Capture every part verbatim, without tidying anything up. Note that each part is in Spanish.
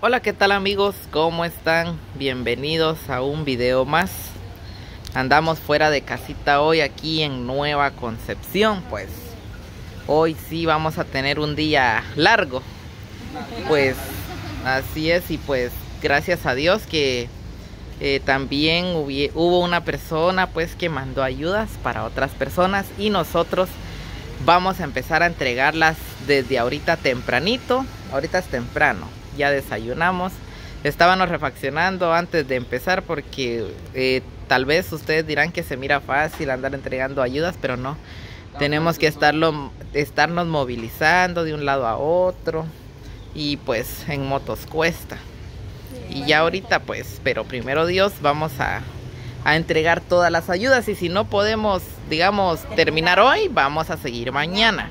Hola, ¿qué tal amigos? ¿Cómo están? Bienvenidos a un video más. Andamos fuera de casita hoy aquí en Nueva Concepción. Pues hoy sí vamos a tener un día largo. Pues así es, y pues gracias a Dios que eh, también hubo una persona pues que mandó ayudas para otras personas, y nosotros vamos a empezar a entregarlas desde ahorita tempranito. Ahorita es temprano, ya desayunamos. Estábamos refaccionando antes de empezar porque eh, tal vez ustedes dirán que se mira fácil andar entregando ayudas, pero no. Tenemos que estarlo, estarnos movilizando de un lado a otro, y pues en motos cuesta. Y ya ahorita pues, pero primero Dios, vamos a, a entregar todas las ayudas, y si no podemos, digamos, terminar hoy, vamos a seguir mañana.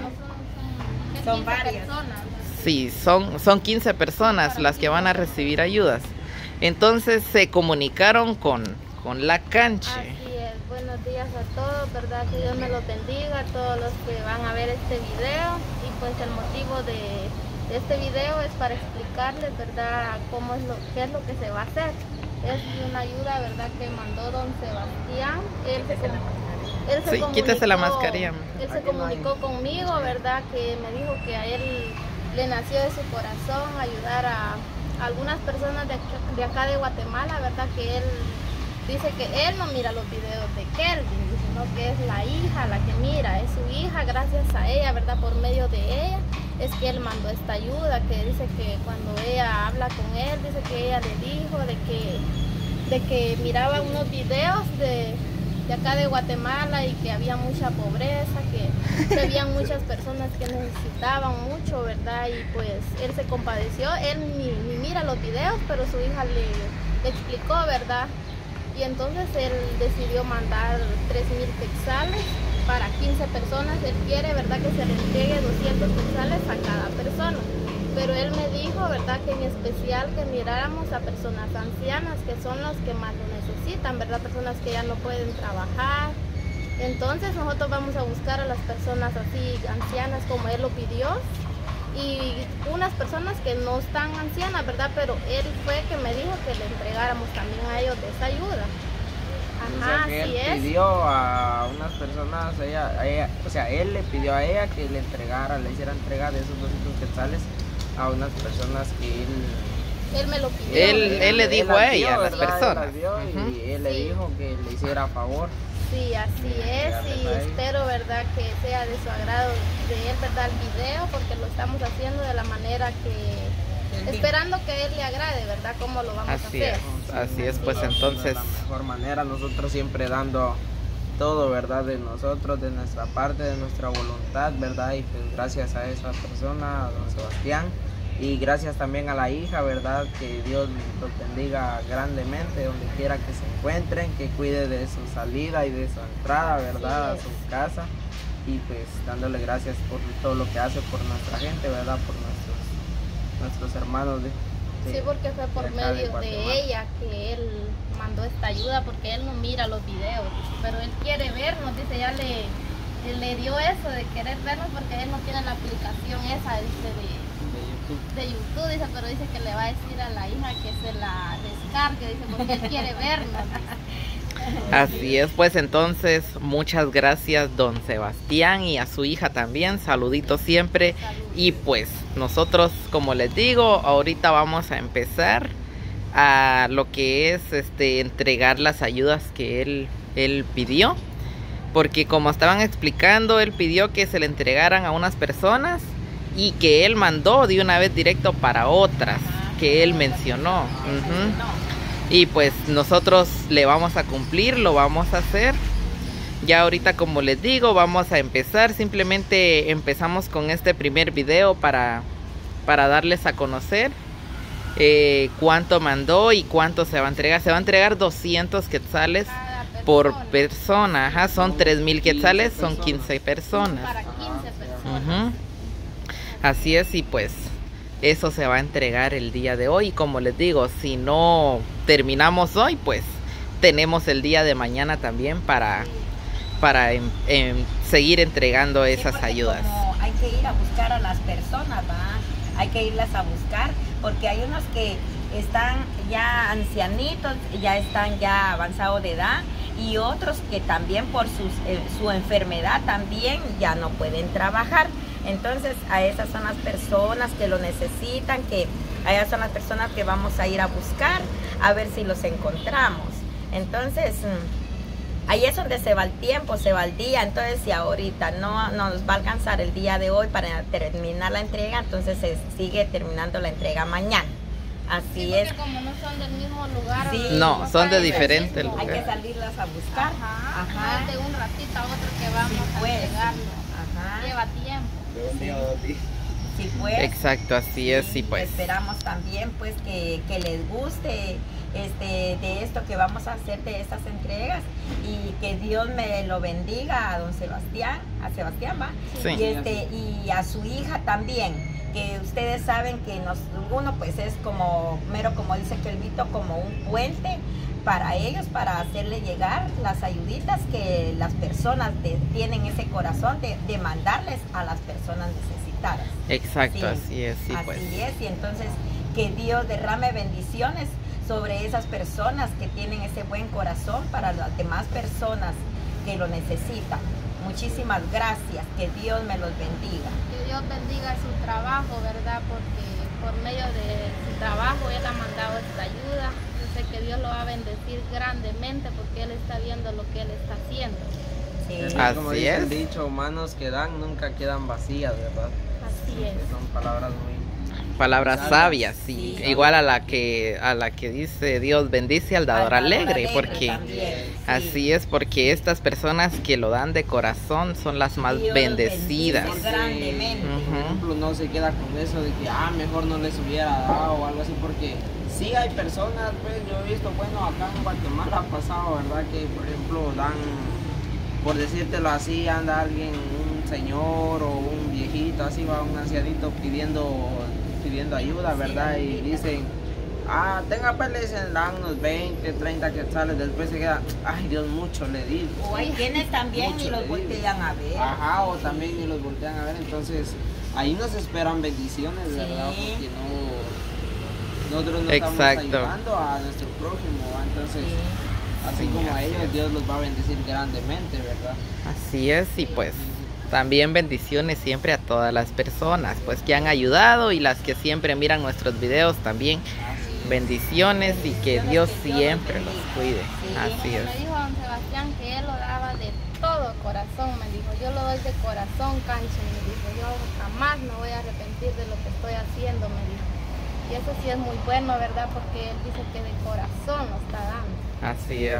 Son varias. Sí, son, son quince personas las que van a recibir ayudas. Entonces se comunicaron con, con la cancha. Así es, buenos días a todos, verdad, que Dios me los bendiga, a todos los que van a ver este video. Y pues el motivo de, de este video es para explicarles, verdad, cómo es lo, qué es lo que se va a hacer. Es una ayuda, verdad, que mandó don Sebastián. Él se, él se sí, comunicó, quítese la mascarilla. Él se comunicó conmigo, verdad, que me dijo que a él le nació de su corazón ayudar a algunas personas de acá, de acá de Guatemala, verdad, que él dice que él no mira los videos de Kelvin, sino que es la hija la que mira, es su hija, gracias a ella, verdad, por medio de ella es que él mandó esta ayuda, que dice que cuando ella habla con él, dice que ella le dijo de que, de que miraba unos videos de de acá de Guatemala y que había mucha pobreza, que, que había muchas personas que necesitaban mucho, ¿verdad? Y pues él se compadeció, él ni, ni mira los videos, pero su hija le, le explicó, ¿verdad? Y entonces él decidió mandar tres mil quetzales para quince personas. Él quiere, ¿verdad?, que se le entregue doscientos quetzales a cada persona. Pero él me dijo, ¿verdad?, que en especial que miráramos a personas ancianas, que son los que más lo necesitan, ¿verdad? Personas que ya no pueden trabajar. Entonces nosotros vamos a buscar a las personas así ancianas como él lo pidió, y unas personas que no están ancianas, ¿verdad? Pero él fue que me dijo que le entregáramos también a ellos de esa ayuda. Ajá, o sea, que así él es. pidió a unas personas, ella, a ella, o sea, él le pidió a ella que le entregara, le hiciera entrega de esos doscientos quetzales a unas personas que él... Él me lo pidió. Él, él le dijo a ella, a las ¿verdad? personas. Él las dio, Uh-huh. Y él le Sí. dijo que le hiciera a favor. Sí, así es, y espero, verdad, que sea de su agrado de él, verdad, el video, porque lo estamos haciendo de la manera que, esperando que él le agrade, verdad, cómo lo vamos Así a hacer. es, así es, pues Así es. entonces... De la mejor manera, nosotros siempre dando todo, ¿verdad? De nosotros, de nuestra parte, de nuestra voluntad, ¿verdad? Y pues gracias a esa persona, a don Sebastián, y gracias también a la hija, ¿verdad? Que Dios los bendiga grandemente donde quiera que se encuentren, que cuide de su salida y de su entrada, ¿verdad? A su casa, y pues dándole gracias por todo lo que hace por nuestra gente, ¿verdad? Por nuestros, nuestros hermanos de, de Sí, porque fue por de acá de medio de, Guatemala. ella que él mandó esta ayuda, porque él no mira los videos, pero él quiere vernos, dice, ya le, le dio eso de querer vernos, porque él no tiene la aplicación esa, dice, de... de YouTube, dice, pero dice que le va a decir a la hija que se la descargue, dice, porque él quiere vernos. Así es, pues entonces muchas gracias don Sebastián, y a su hija también, saluditos siempre. Saludos. Y pues nosotros, como les digo, ahorita vamos a empezar a lo que es este entregar las ayudas que él, él pidió, porque como estaban explicando, él pidió que se le entregaran a unas personas y que él mandó de una vez directo para otras que él mencionó. Uh-huh. Y pues nosotros le vamos a cumplir, lo vamos a hacer. Ya ahorita, como les digo, vamos a empezar. Simplemente empezamos con este primer video para, para darles a conocer eh, cuánto mandó y cuánto se va a entregar. Se va a entregar doscientos quetzales por persona. Ajá, son tres mil quetzales, son quince personas. Para quince personas. Uh-huh. Así es, y pues eso se va a entregar el día de hoy. Y como les digo, si no terminamos hoy, pues tenemos el día de mañana también para, para en, en seguir entregando esas sí, ayudas. Como hay que ir a buscar a las personas, ¿va? hay que irlas a buscar, porque hay unos que están ya ancianitos, ya están ya avanzados de edad, y otros que también por sus, eh, su enfermedad también ya no pueden trabajar. Entonces a esas son las personas que lo necesitan, que a esas son las personas que vamos a ir a buscar, a ver si los encontramos. Entonces ahí es donde se va el tiempo, se va el día. Entonces si ahorita no, no nos va a alcanzar el día de hoy para terminar la entrega, entonces se sigue terminando la entrega mañana. Así sí, es. Como no son del mismo lugar. Sí, no, son de diferentes lugares. Hay que salirlas a buscar. Ajá. Ajá. No de un ratito a otro que vamos sí, a pues. entregarlo. Ajá. Lleva tiempo. De un día a dos días. Sí, pues. Exacto, así es, sí, pues. Esperamos también pues que, que les guste este, de esto que vamos a hacer, de estas entregas, y que Dios me lo bendiga a don Sebastián, a Sebastián, ¿va? Sí. Y, este, y a su hija también, que ustedes saben que nos, uno pues es como, mero como dice Kelvito, como un puente para ellos, para hacerle llegar las ayuditas que las personas de, tienen ese corazón de, de mandarles a las personas necesitadas. Exacto, Sí, así es, sí, así pues. es, y entonces que Dios derrame bendiciones sobre esas personas que tienen ese buen corazón para las demás personas que lo necesitan. Muchísimas gracias, que Dios me los bendiga. Que Dios bendiga su trabajo, ¿verdad? Porque por medio de su trabajo Él ha mandado esta ayuda. Yo sé que Dios lo va a bendecir grandemente porque Él está viendo lo que Él está haciendo. Sí. Así como Así dice el es. dicho, manos que dan nunca quedan vacías, ¿verdad? Así es. Que son palabras muy... Palabras Sabias. sabias, sí. Sí. Igual a la que a la que dice Dios bendice al dador Al dador alegre, alegre porque también, sí. así es, porque estas personas que lo dan de corazón son las más Dios bendecidas. bendice grandemente. Ujú. Por ejemplo, no se queda con eso de que, ah, mejor no les hubiera dado o algo así, porque sí hay personas, pues yo he visto, bueno, acá en Guatemala ha pasado, ¿verdad? Que, por ejemplo, dan, por decírtelo así, anda alguien, un señor o un viejito, así va un ancianito pidiendo, pidiendo ayuda, ¿verdad? Y dicen, ah, tenga pues, le dicen, dan unos veinte, treinta quetzales, después se queda, ay Dios, mucho le di. O hay quienes también Mucho y los le voltean a ver. Ajá, o también ni los voltean a ver, entonces ahí nos esperan bendiciones, Sí. ¿verdad? Porque no, nosotros no Exacto. estamos ayudando a nuestro prójimo, ¿va? Entonces, Sí. así Sí, como a así ellos, es. Dios los va a bendecir grandemente, ¿verdad? Así es, y pues también bendiciones siempre a todas las personas pues que han ayudado y las que siempre miran nuestros videos también. Bendiciones y que Dios siempre los cuide. Así Me es. dijo don Sebastián que Él lo daba de todo corazón, me dijo, yo lo doy de corazón, Cancho, me dijo, yo jamás me voy a arrepentir de lo que estoy haciendo, me dijo. Y eso sí es muy bueno, ¿verdad? Porque Él dice que de corazón lo está dando. Así es.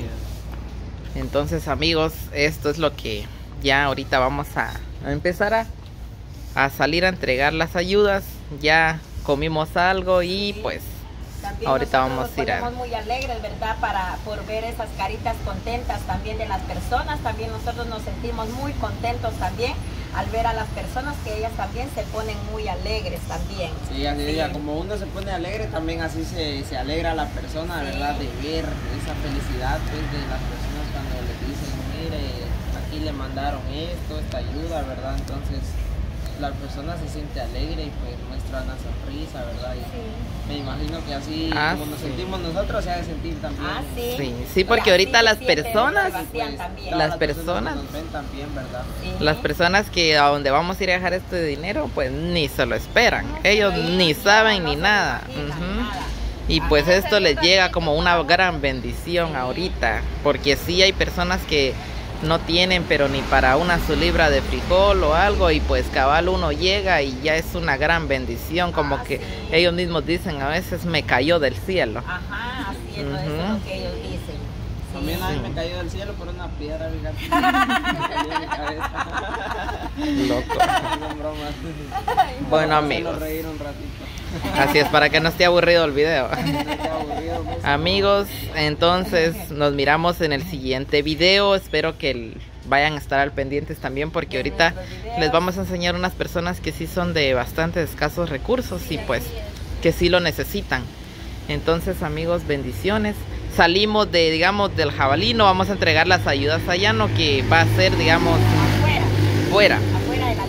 Entonces, amigos, esto es lo que ya ahorita vamos a, a empezar a, a salir a entregar las ayudas. Ya comimos algo y pues También ahorita nosotros vamos a ir nos a... ponemos muy alegres, ¿verdad? Para, por ver esas caritas contentas también de las personas. También nosotros nos sentimos muy contentos también al ver a las personas que ellas también se ponen muy alegres también. Sí, así Sí. es, como uno se pone alegre, también así se, se alegra la persona, Sí. ¿verdad? De ver esa felicidad pues, de las personas cuando les dicen, mire, aquí le mandaron esto, esta ayuda, ¿verdad? Entonces la persona se siente alegre y pues muestra una sonrisa, ¿verdad? Y me imagino que así Ah, como nos sí. sentimos nosotros, se ha de sentir también. Ah, sí. Sí, sí, porque Y ahorita así las se siente personas- Sebastián Pues, también. todas Las que personas- nos ven también, ¿verdad? Sí. Las personas que a donde vamos a ir a dejar este dinero pues ni se lo esperan. No se Ellos lo ni No, saben no ni se nada. imaginan Ujú. nada. Y pues Ajá. esto les llega como una gran bendición ahorita, porque sí hay personas que no tienen pero ni para una su libra de frijol o algo, y pues cabal uno llega y ya es una gran bendición, como Ah, que sí. ellos mismos dicen a veces me cayó del cielo. Ajá, así es, eso es Ujú. lo que ellos dicen. Sí. También a mí Sí. me cayó del cielo por una piedra, fíjate. Me cayó en mi cabeza. Loco. Son bromas. Bueno, Para amigos, hacerlo reír un ratito. así es, para que no esté aburrido el video. No esté aburrido, pues. Amigos, entonces nos miramos en el siguiente video. Espero que el- vayan a estar al pendientes también, porque De ahorita nuestros videos. les vamos a enseñar unas personas que sí son de bastante escasos recursos y pues Así es. que sí lo necesitan. Entonces, amigos, bendiciones. Salimos de, digamos, del jabalí, no vamos a entregar las ayudas allá, no, que va a ser, digamos, Afuera, fuera. afuera de la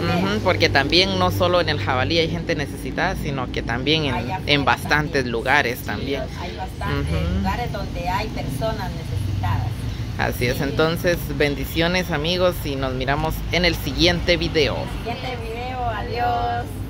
Ujú, porque también no solo en el Jabalí hay gente necesitada, sino que también en, Allá en afuera bastantes también. lugares también. Hay bastantes Ujú. lugares donde hay personas necesitadas. Así es, Sí. entonces bendiciones amigos y nos miramos en el siguiente video. Siguiente video, adiós.